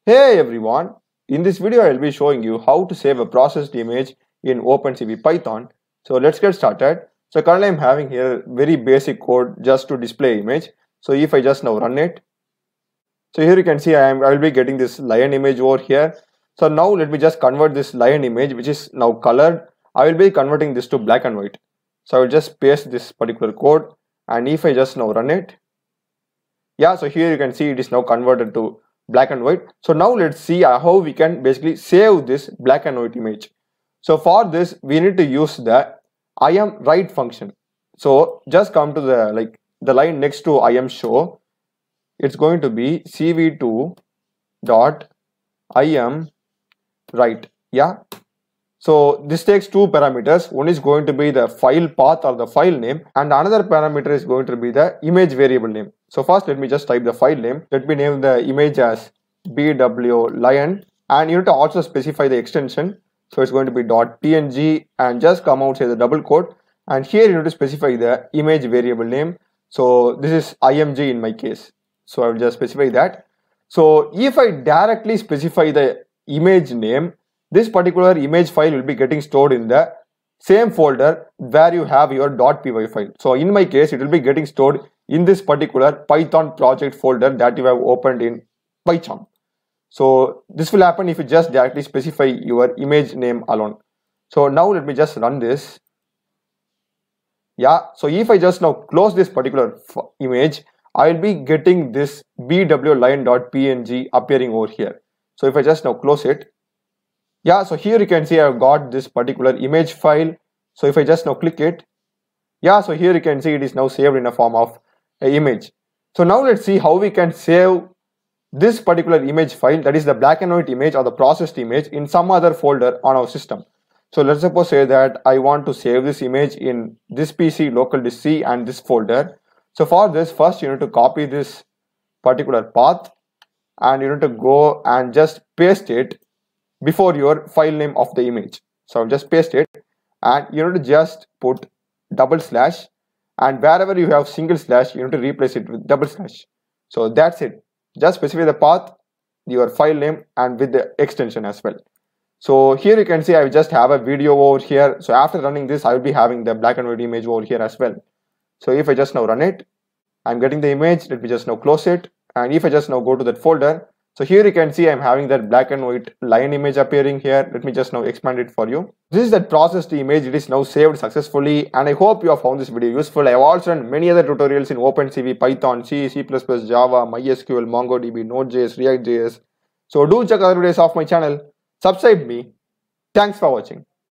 Hey everyone, in this video I will be showing you how to save a processed image in opencv Python. So let's get started. So currently I'm having here very basic code just to display image. So if I just now run it, so here you can see I will be getting this lion image over here. So now let me just convert this lion image, which is now colored. I will be converting this to black and white. So I will just paste this particular code, and if I just now run it, yeah, so here you can see it is now converted to black and white. So now let's see how we can basically save this black and white image. So for this we need to use the IamWrite function. So just come to the line next to IamShow. It's going to be cv2 dot IamWrite. Yeah, so this takes two parameters. One is going to be the file path or the file name, and another parameter is going to be the image variable name. So first let me just type the file name. Let me name the image as bwlion, and you need to also specify the extension. So it's going to be .png, and just come outside the double quote, and here you need to specify the image variable name. So this is img in my case, so I will just specify that. So if I directly specify the image name, this particular image file will be getting stored in the same folder where you have your .py file. So in my case, it will be getting stored in this particular Python project folder that you have opened in PyCharm. So this will happen if you just directly specify your image name alone. So now let me just run this. Yeah, so if I just now close this particular image, I will be getting this bwlion.png appearing over here. So if I just now close it, yeah, so here you can see I've got this particular image file. So if I just now click it, yeah, so here you can see it is now saved in a form of an image. So now let's see how we can save this particular image file, that is the black and white image or the processed image, in some other folder on our system. So let's suppose say that I want to save this image in this PC local disk C and this folder. So for this, first you need to copy this particular path, and you need to go and just paste it before your file name of the image. So I'll just paste it, and you need to just put double slash, and wherever you have single slash you need to replace it with double slash. So that's it. Just specify the path, your file name, and with the extension as well. So here you can see I just have a video over here. So after running this, I will be having the black and white image over here as well. So if I just now run it, I'm getting the image. Let me just now close it, and if I just now go to that folder, so here you can see I'm having that black and white lion image appearing here. Let me just now expand it for you. This is that processed image. It is now saved successfully, and I hope you have found this video useful. I have also done many other tutorials in opencv, Python, C, C++, Java, MySQL, MongoDB, Node.js, React.js. So do check other videos of my channel. Subscribe me. Thanks for watching.